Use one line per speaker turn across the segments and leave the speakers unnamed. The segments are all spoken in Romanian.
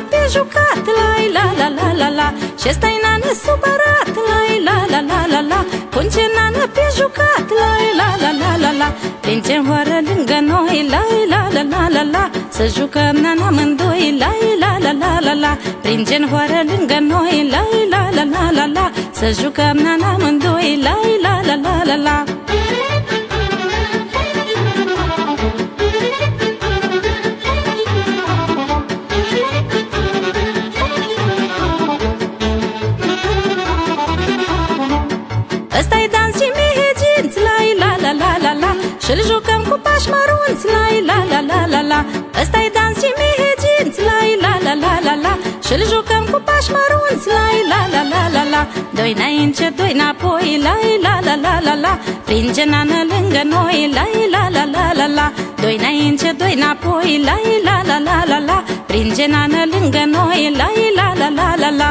pe jucat, la la la la la. Și stai nană supărat, la la la la la. Punce nană pe jucat, la la la la la. Plângem hoară lângă noi, la la la la la la. Să jucăm nana amândoi, la la la la la la. Plângem hoară lângă noi, la la la la la la. Să jucăm nana amândoi, la la la la la la. Ăsta-i dans și meheginți, la la la la la la. Și-l jucăm cu pași mărunți, la la la la la la. Ăsta-i dans și meheginți, la la la la la la. Și-l jucăm cu pași mărunți, la la la la la la. Doi înainte, doi înapoi, la la la la la la. Pringe nană lângă noi, la la la la la la. Doi înainte, doi înapoi, la la la la la la. Pringe nană lângă noi, la la la la la la.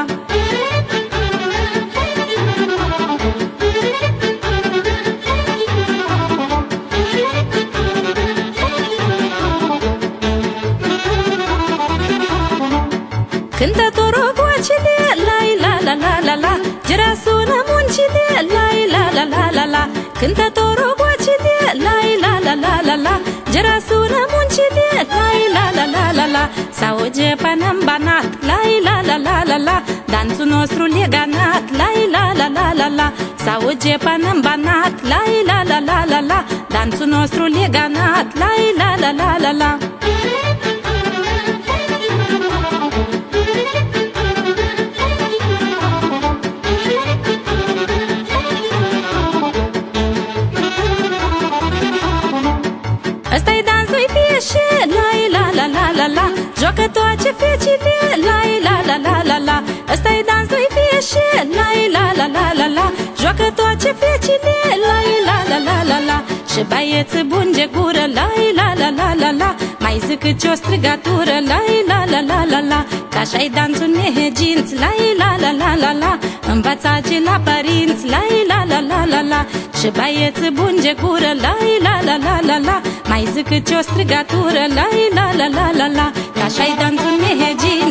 Cântă torogocile, la la la la la la. Gira sună muncile, la la la la la la. Cântă torogocile, la la la la la la. Gira sună muncile, la la la la la la. S-auge până-n banat, la la la la la la. Danțul nostru leganat, la la la la la la. S-auge până-n banat, la la la la la la. Danțul nostru leganat, la la la la la la. Ăsta-i dansul fieșe, la la la la la la. Joacă toate fecile, la la la la la la. Ăsta-i dansul fieșe, la la la la la la. Joacă toate fecile, la la la la la la. Și băieți buni de gură, la la la la la la. Mai zic câte o strigatură, la la la la la la. Că așa-i dansul meheginți, la la la la la la. Învățați la părinți, la la la la la la. Și băieți buni de gură, la la la la la la. Mai zic câte o strigatură, la la la la la la. Că așa-i dansul meheginți.